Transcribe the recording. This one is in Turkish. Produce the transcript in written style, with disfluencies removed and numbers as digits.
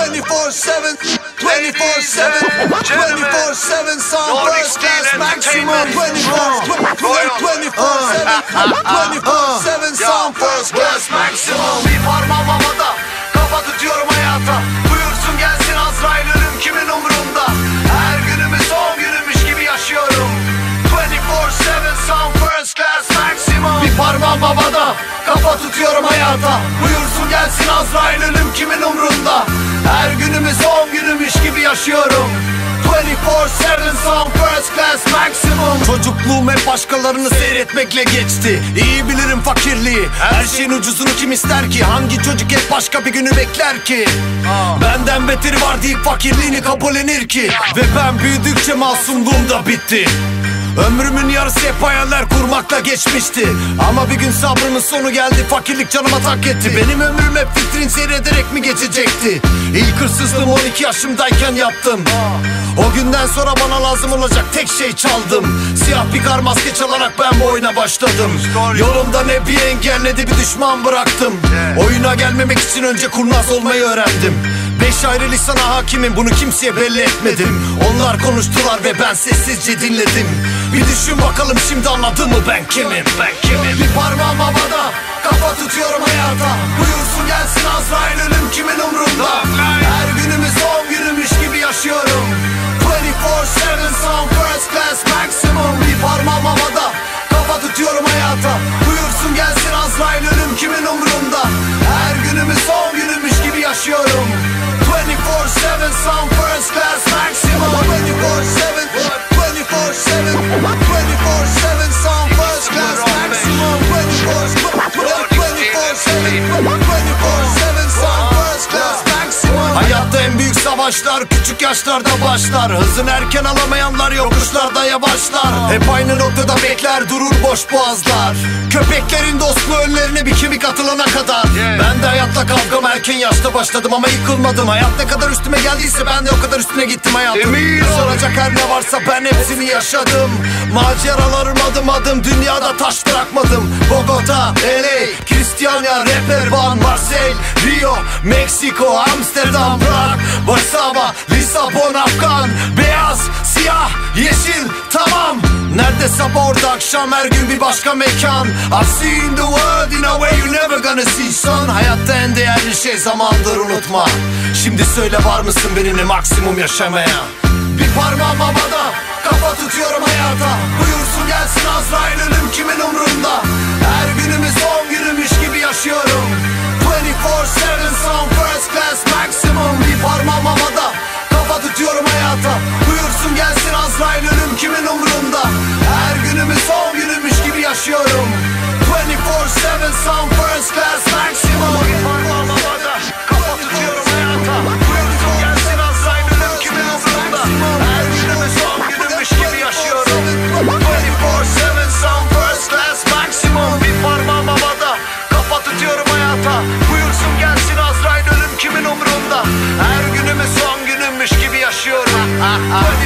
24/7, 24/7 song first class maximum. 24/7 song first class maximum. Bir parmağım havada, kafa tutuyorum hayata. Buyursun gelsin Azrail, ölüm kimin umrunda? Her günümü son günümüş gibi yaşıyorum. 24/7 song first class maximum. Bir parmağım havada, kafa tutuyorum hayata. Buyursun gelsin Azrail, ölüm kimin umrunda? Her günümü son günümüş gibi yaşıyorum. 24/7 song first class maximum. Çocukluğum hep başkalarını seyretmekle geçti. İyi bilirim fakirliği, her şeyin ucuzunu kim ister ki? Hangi çocuk hep başka bir günü bekler ki? Benden beteri var deyip fakirliğini kabullenir ki? Ve ben büyüdükçe masumluğum da bitti. Ömrümün yarısı hep hayaller kurmakla geçmişti. Ama bir gün sabrımın sonu geldi, fakirlik canıma tak etti. Benim ömrüm hep vitrin seyrederek mi geçecekti? İlk hırsızlığımı 12 yaşımdayken yaptım. O günden sonra bana lazım olacak tek şey çaldım. Siyah bir kar maske çalarak ben bu oyuna başladım. Yolumda ne bir engel ne de bir düşman bıraktım. Oyuna gelmemek için önce kurnaz olmayı öğrendim. 5 ayrı lisana hakimim, bunu kimseye belli etmedim. Onlar konuştular ve ben sessizce dinledim. Bir düşün bakalım şimdi anladın mı ben kimim? Bir parmağım havada, kafa tutuyorum hayata. Buyursun gelsin Azrail, ölüm kimin umrunda? Her günümü son günümüş gibi yaşıyorum. 24/7 song first class maximum. Bir parmağım havada, kafa tutuyorum hayata. Buyursun gelsin Azrail, ölüm kimin umrunda? Her günümü son günümüş gibi yaşıyorum. 24/7 song first class maximum. 24/7 song first class maximum. 24/7 song first class maximum. Hayatta en büyük savaşlar küçük yaşlarda başlar. Hızını erken alamayanlar yokuşlarda yavaşlar. Hep aynı noktada bekler durur boş boğazlar. Köpeklerin dostluğu önlerine bir kemik atılana kadar. Ben de hayatla kavgama erken yaşta başladım ama yıkılmadım. Hayat ne kadar üstüme geldiyse ben de o kadar üstüne gittim hayatım. Soracak her ne varsa ben hepsini yaşadım. Maceralarım adım adım, dünyada taş bırakmadım. Bogota, LA, Cristiano, rapper Van, Marseille, Rio, Meksiko, Amsterdam, Prag, Varsava, Lisabon, Afgan. Beyaz, siyah, yeşil, tamam. Nerede sabah orada akşam, her gün bir başka mekan. I've seen the world in a way you never gonna see son. Hayatta en değerli şey zamandır, unutma. Şimdi söyle, var mısın benimle maksimum yaşamaya? Bir parmağım havada, kafa tutuyorum hayata. Buyursun gelsin Azrail, ölüm kimin umrunda? Her günümü son günümüş gibi yaşıyorum. 24/7 song first class maximum. Bir parmağım havada, kafa tutuyorum hayata. Buyursun gelsin Azrail, ölüm kimin umrunda? Her günümü son günümüş gibi yaşıyorum. 24/7 song first class maximum. Bir parmağım havada, kafa tutuyorum hayata. Buyursun gelsin Azrail, ölüm kimin umrunda? Her günümü son günümüş gibi yaşıyorum. 24/7 song first class maximum. Bir parmağım havada, kafa tutuyorum hayata. Buyursun gelsin Azrail, ölüm kimin umrunda? Her günümü son günümmüş gibi yaşıyorum.